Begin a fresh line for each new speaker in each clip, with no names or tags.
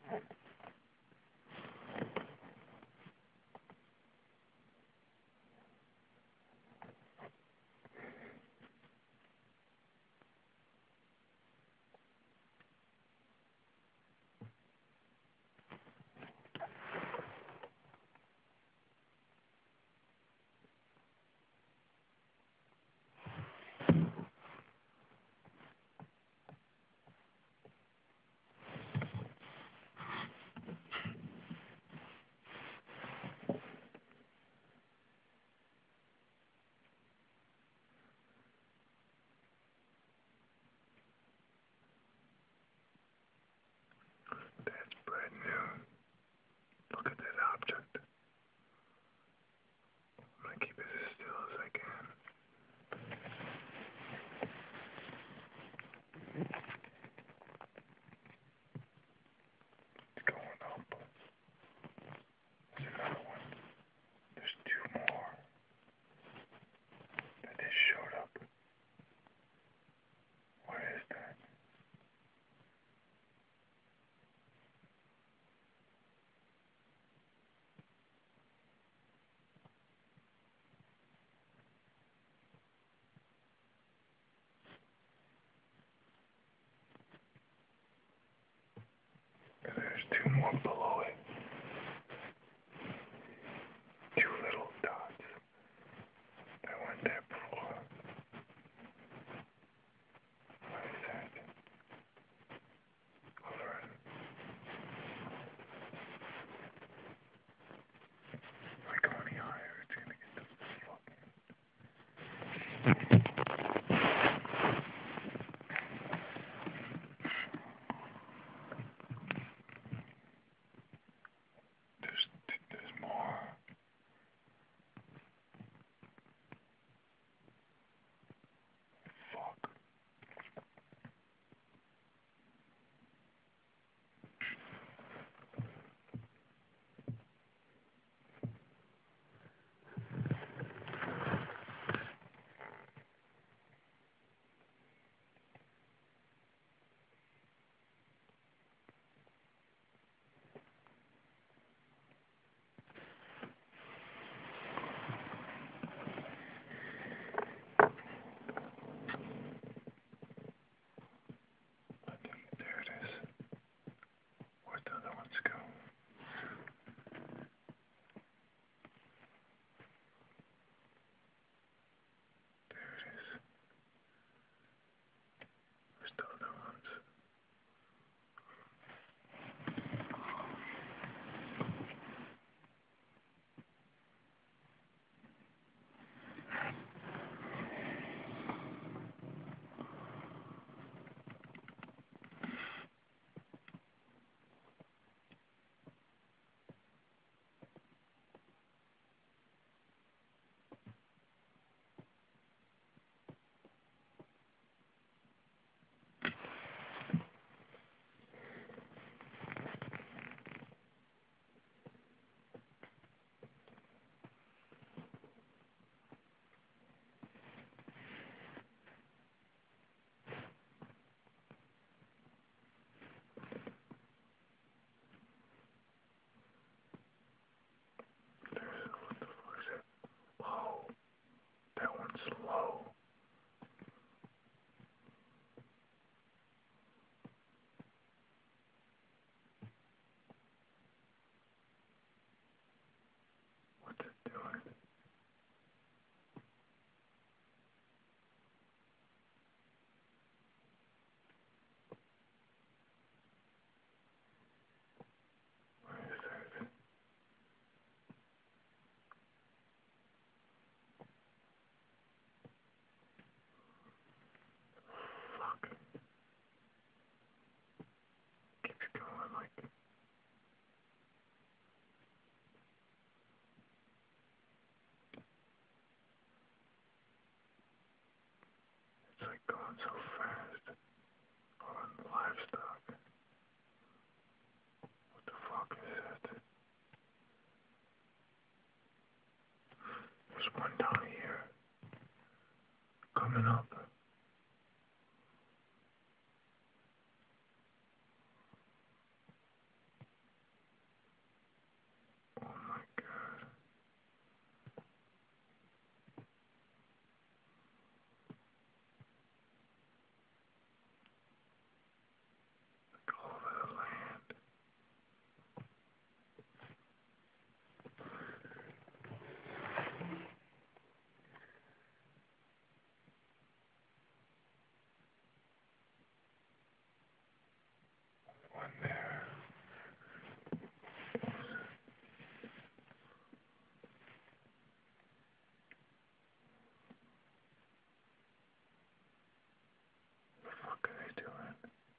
That's brand new. Look at that object. I'm gonna keep it as still as I can. It's going up. There's another one. There's two more that just showed up. What is that? And there's two more below it. Two little dots that went there before. What is that? Hovering. If I go any higher, it's gonna get the fucking... There's more. Fuck. I think there it is. Where'd the other ones go? There it is. Where's the other ones? What the fuck is that? Low. That one's low. What's it doing? Where is that? Fuck. Keeps going like... It's like going so fast. On livestock. What the fuck is that? There's one down here. Coming up. fuck are they doing?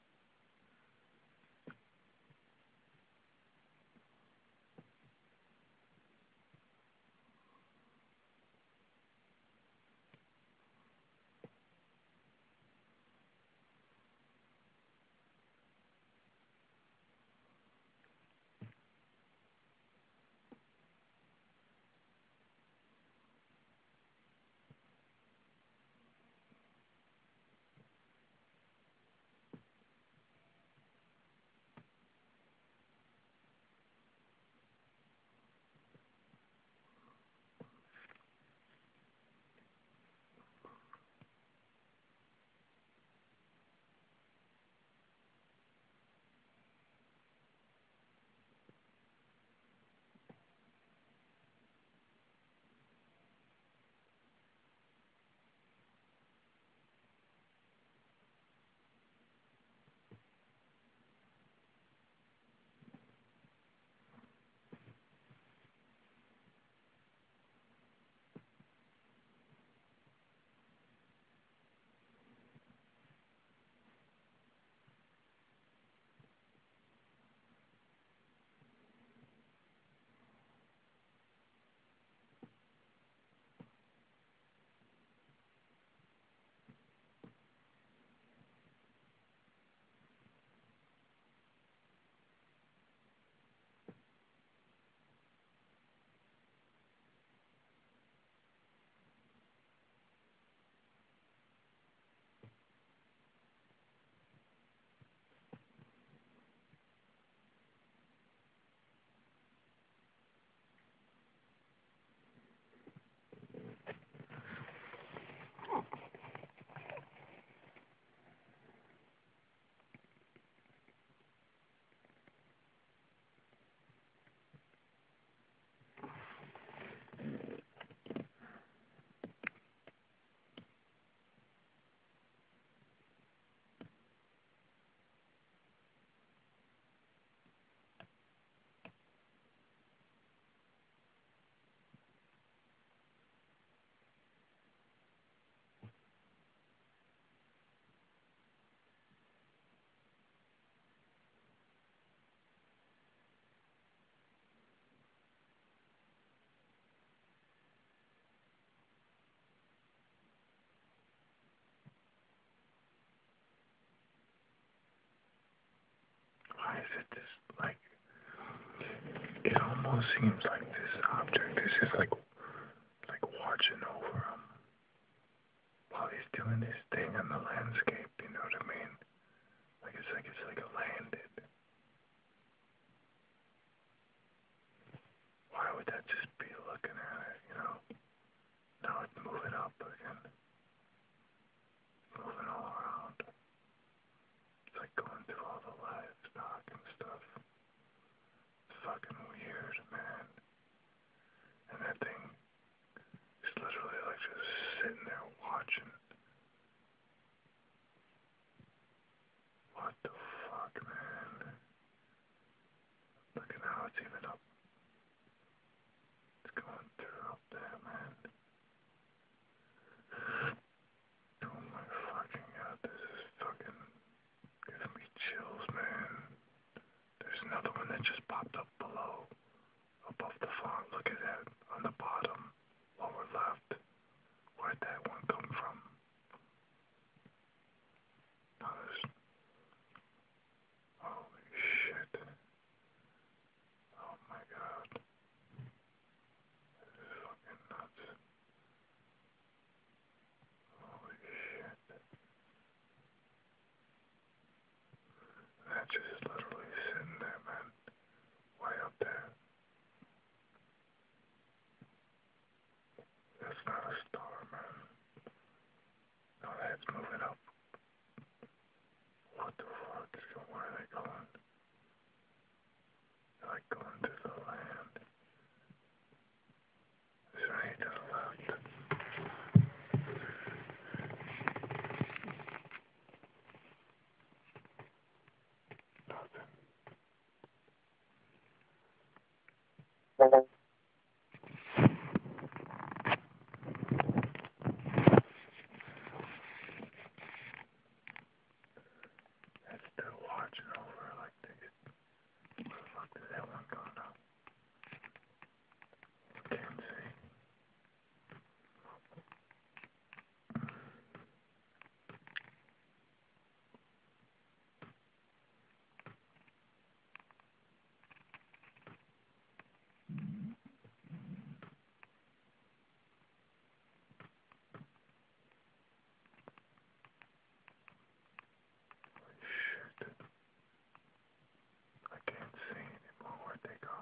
Why is it this, like, it almost seems like this object is just like watching over him while he's doing this thing on the landscape, you know what I mean? Like it's like a landed. Why would that just be looking at it, you know? Now it's moving up again. Moving all around. It's like going through all the livestock and stuff. It's fucking weird, man. And that thing is literally like just sitting there watching. What the fuck, man? Look at how it's even up. It's going through up there, man. Oh my fucking god, this is fucking giving me chills, man. There's another one that just popped up below, above the farm. Look at that, on the bottom, lower left. Where'd that one come from? Oh, holy shit. Oh my god. This is fucking nuts. Holy shit. That just literally sitting there, man. Way up there. That's not a star, man. No, that's moving up. What the fuck is going? Where are they going? They're like going to the land. Is there any to the left? Nothing. Does that one go now? Can't see. Shit. I can't see anymore. Where'd they go?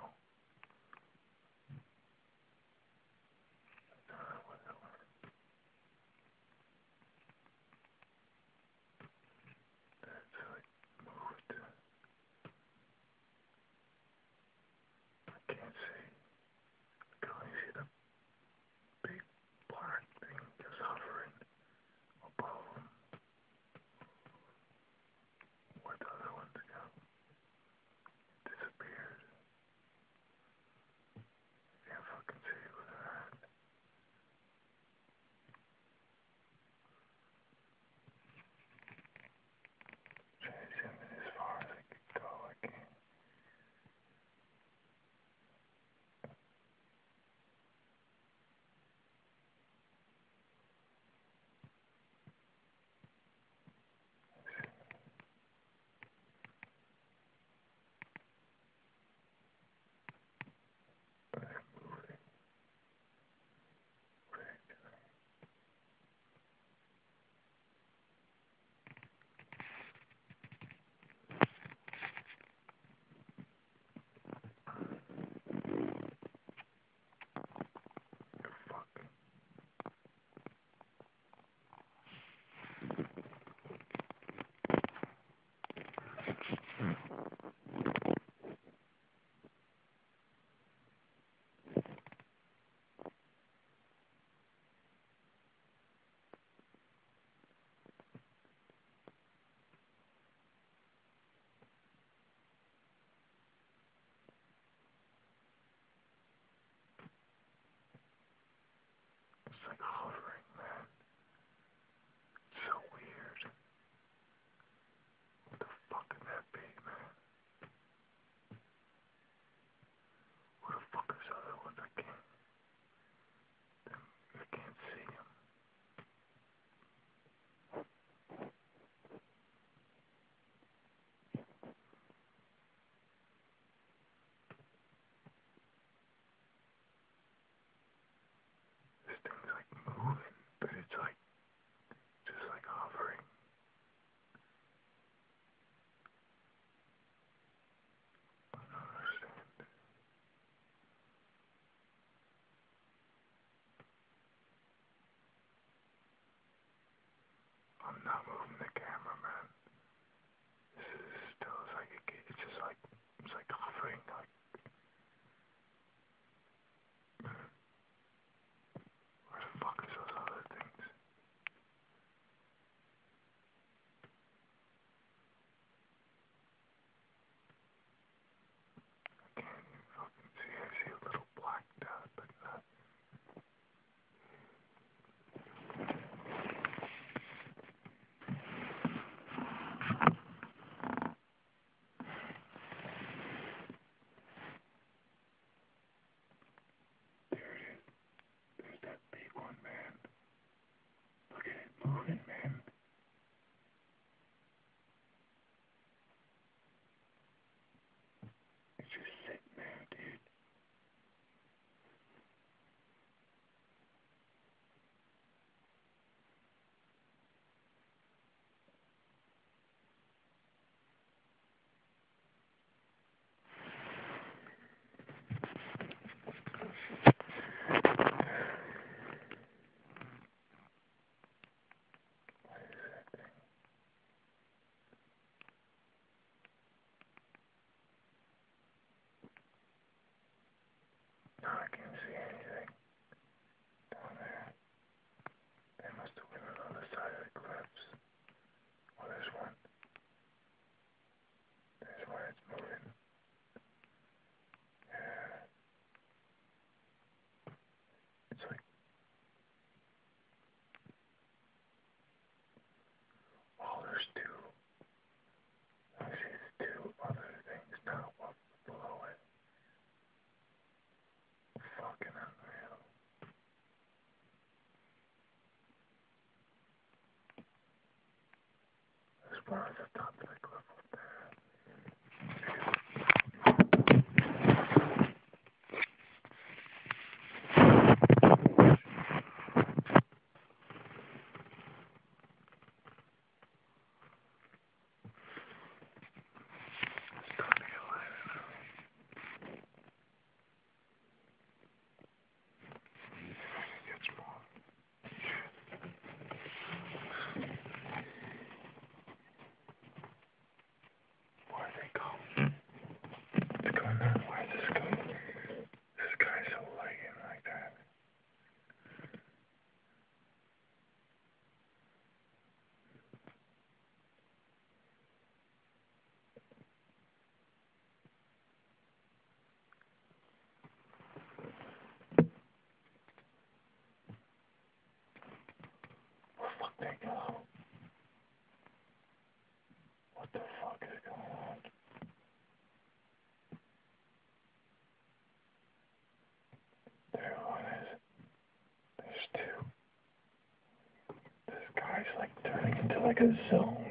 like a zone.